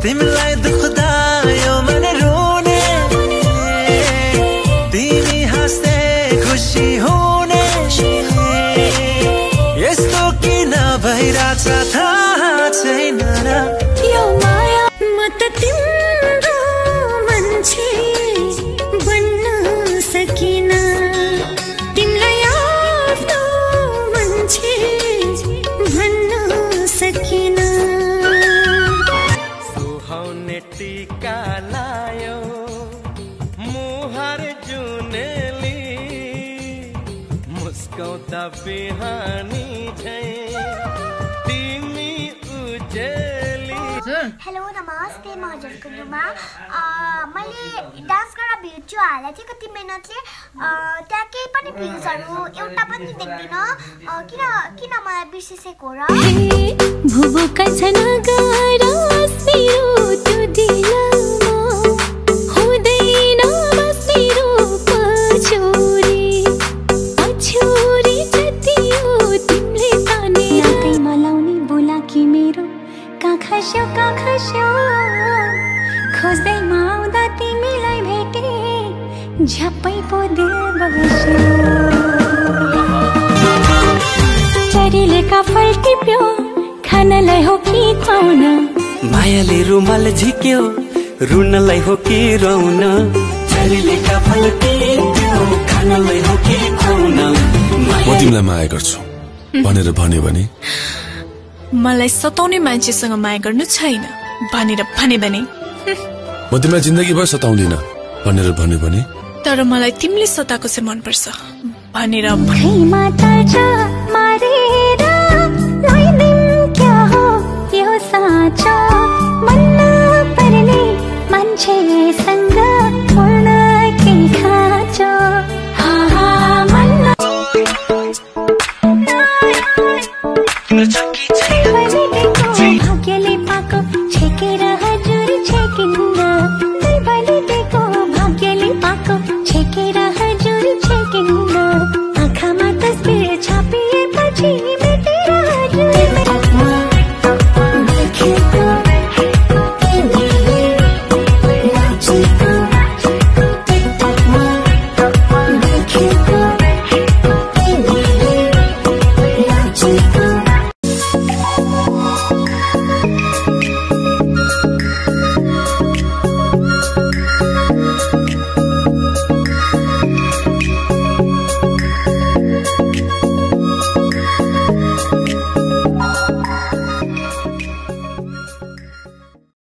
तिमीलाई दुख्दायो मन रोने तिमी हाँस्दै खुसी हुने यस्तो किन भइरहेछ थाहा छैन यो माया म त तिम्रो मान्छे बन्न सकिन तिमीलाई आफ्नो मान्छे भन्न सकिन सुहाउने टीका लायो मुहार जुनेली मुस्काउँदा बिहानी झै तिमी उजेली। हेलो नमस्ते म हजुर कुलुमा मैले डान्स गरेर भिडियो हालेको थिएँ कति मिनटले त्यहाँ केही पनि भ्युजहरू एउटा पनि देख्दिनँ किन मलाई बिर्सिसेको र भुबुका छन् गारस मेरो त्यो दिलमा हुँदैन बस मेरो पछौरी जति हो तिमीले ताने नाकैमा लाउने बोलाकी मेरो कहाँ खस्यो खोज्दैमा आउँदा तिमीलाई भेटे झ्याप्पै पो दिल बस्यो चरीले काफल टिप्यो खानलाई हो कि खुवाउन मायाले रुमाल झिक्यो रुनलाई हो कि रुन चरीले काफल टिप्यो खानलाई हो कि खुवाउन म तिमीलाई माया गर्छु भनेर भन्यो भने मलाई सताउने मान्छेसँग माया गर्नु छैन भनेर भने म तिमीलाई जिन्दगीभर सताउँदिन भनेर भन्यो भने तर मलाई तिमीले सताएको चाहिँ मनपर्छ भनेर मारेर क्या हो यो साँचो